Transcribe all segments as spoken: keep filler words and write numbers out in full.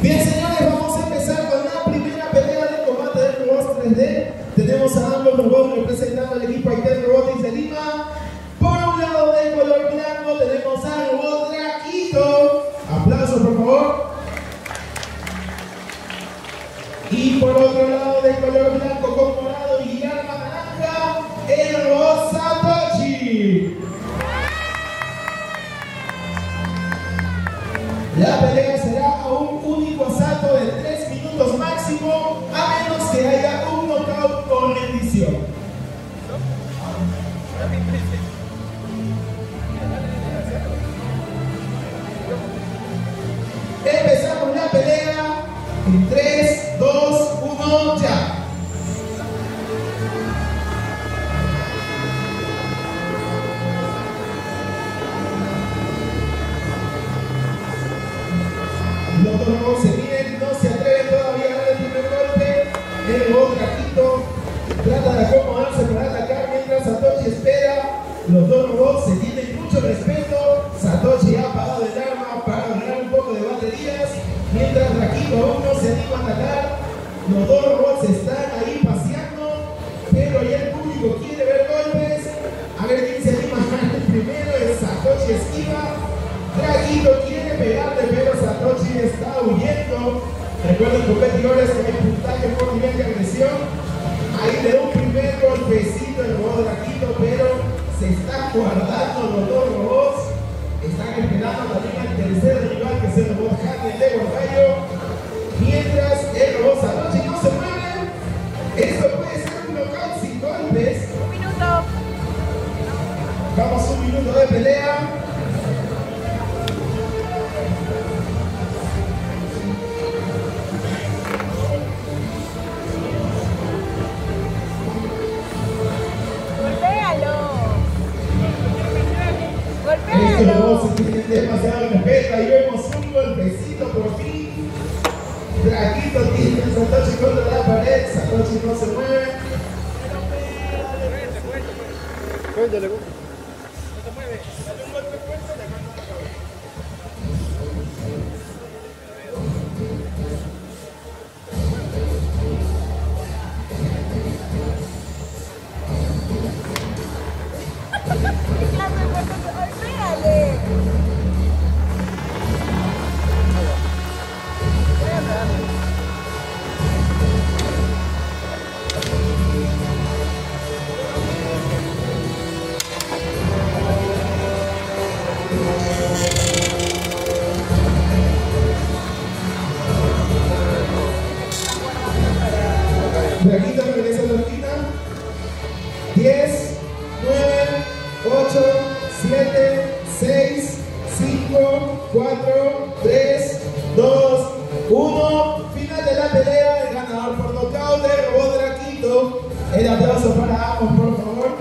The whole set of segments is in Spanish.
Bien, señores, vamos a empezar con la primera pelea de combate de robots tres D. Tenemos a ambos robots representando al equipo Aitel Robotics de Lima. Por un lado, de color blanco, tenemos al robot Draquito. Aplausos, por favor. Y por otro lado, de color blanco con morado y arma naranja, el robot Satoshi. La pelea será a un único asalto de tres minutos máximo, a menos que haya un knockout con rendición. Empezamos la pelea en tres, dos, uno, ya. Los dos robots se miren, no se atreven todavía a dar el primer golpe. El robot Draquito trata de acomodarse para atacar mientras Satoshi espera. Los dos robots se tienen mucho respeto. Satoshi ha apagado el arma para ganar un poco de baterías, mientras Draquito aún no se anima a atacar. Los dos robots están ahí paseando, pero ya el público quiere ver golpes. A ver quién se anima a ganar el primero. Es Satoshi esquiva. Draquito quiere pegarle, pero Satoshi está huyendo. Recuerden, competidores, que hay puntaje por nivel de agresión. Ahí le da un primer golpecito el robot Draquito, pero se está guardando los dos robots. Están esperando también al tercer rival, que es el robot Hanel de Guardayo. Mientras el robot Satoshi no se mueve. Esto puede ser un knockout sin golpes. Un minuto. Vamos a un minuto de pelea. Estos robots se tienen demasiado respeto. Ahí vemos un golpecito por fin. Draquito tiene a Satoshi contra la pared. Satoshi no se mueve. Cuéntale, no te mueves. Dale un golpe fuerte, le mando la cabeza. Draquito regresa a la esquina. diez, nueve, ocho, siete, seis, cinco, cuatro, tres, dos, uno. Final de la pelea. El ganador por nocaut del robot Draquito. El aplauso para ambos, por favor.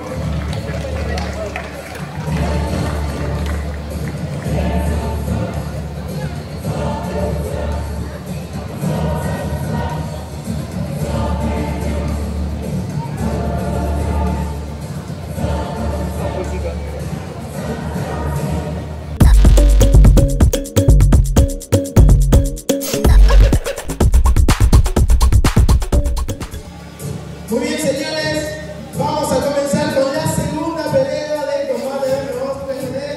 Muy bien, señores, vamos a comenzar con la segunda pelea del combate de robots tres D.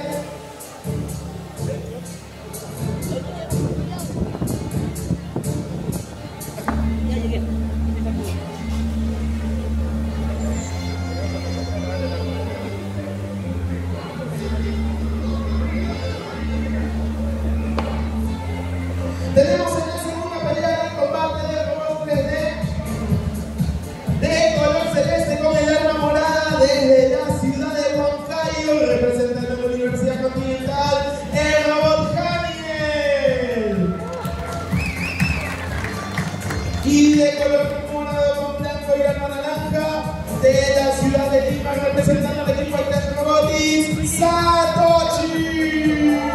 Tenemos en la segunda pelea del combate de robots tres D. De color celeste con el arma morada desde la ciudad de Huancayo, representando la Universidad Continental, el robot Hanel. Y de color morado con blanco y arma naranja, de la ciudad de Lima, representando al equipo Aitel Robotics, Satoshi.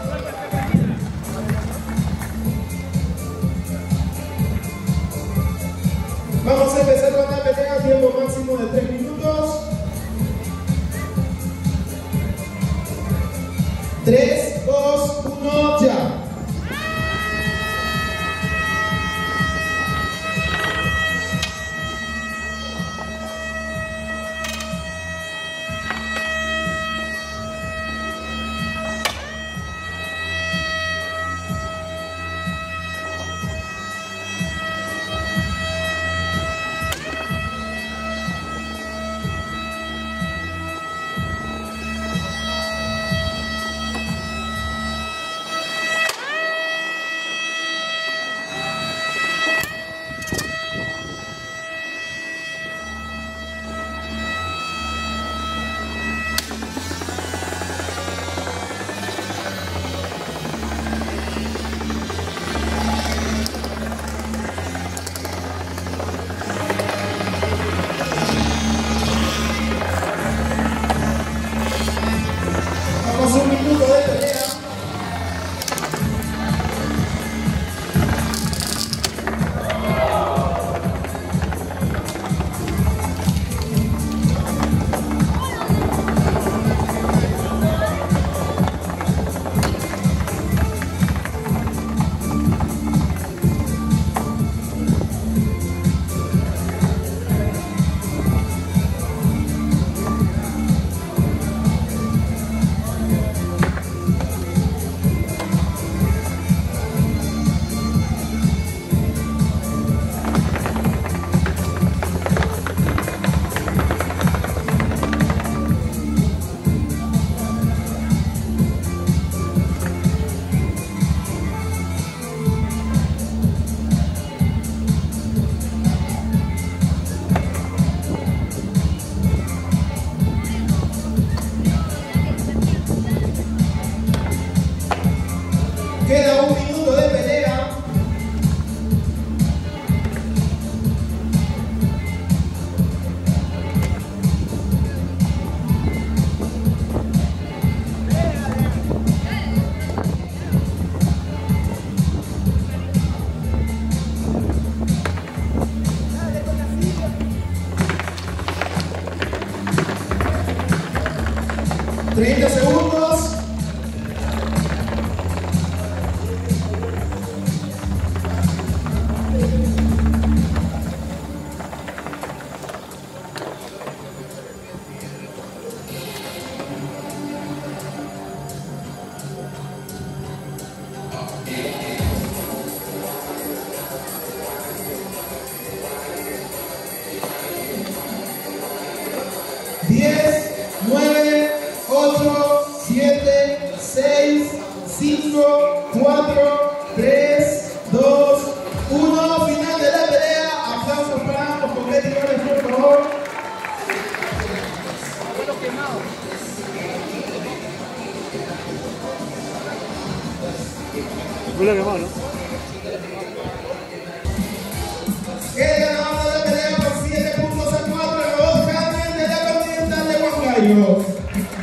Vamos a empezar con la pelea, tiempo máximo de tres minutos. tres, dos, uno, ya. treinta segundos. diez, nueve, ocho, siete, seis, cinco, cuatro, tres, dos, uno. Final de la pelea. Aplausos para ambos competidores, por favor. Huele quemado, ¿no? El ganador de la pelea por siete puntos a cuatro, el robot Haniel de la Continental de Huancayo.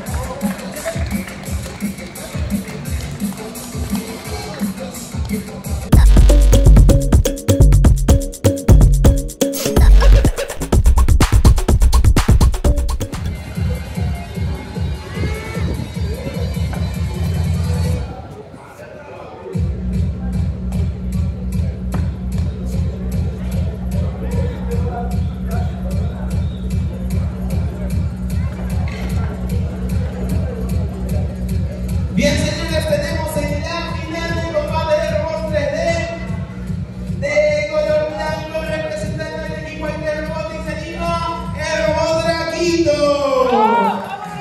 Bien, señores, tenemos en la final del combate de robot tres D de color blanco, representando al equipo del robot ingenino, el robot Draquito.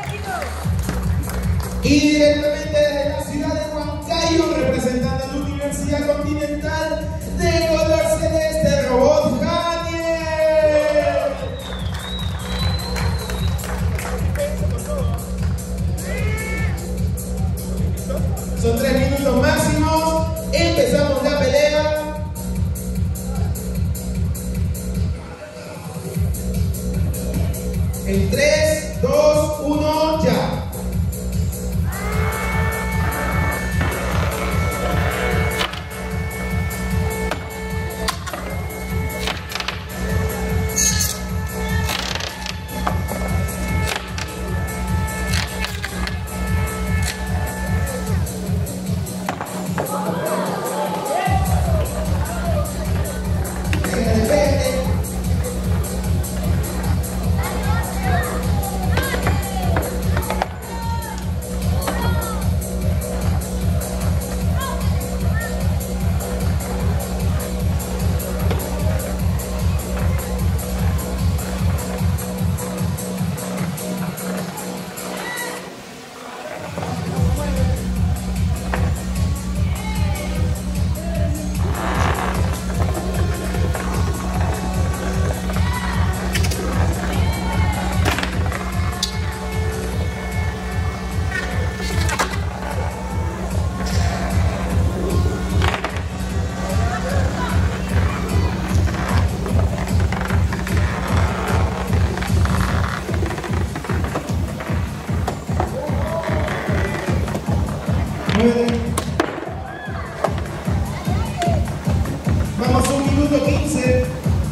Y directamente desde la ciudad de Huancayo, representando a la Universidad Continental de color celeste, el robot Haniel. Son tres minutos máximos. Empezamos la pelea. En tres, dos, uno, ya. Vamos a un minuto quince.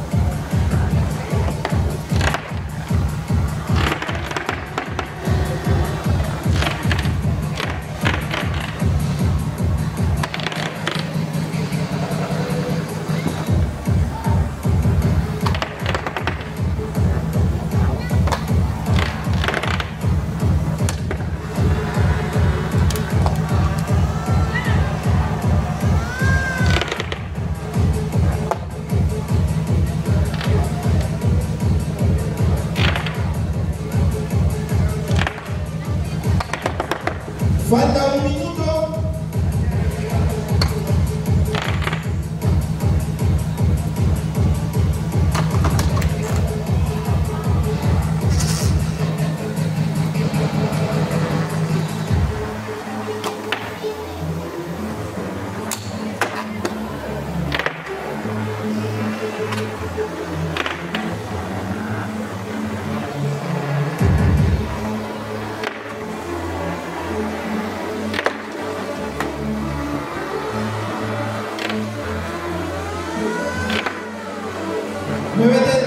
Falta un minuto. Muévete.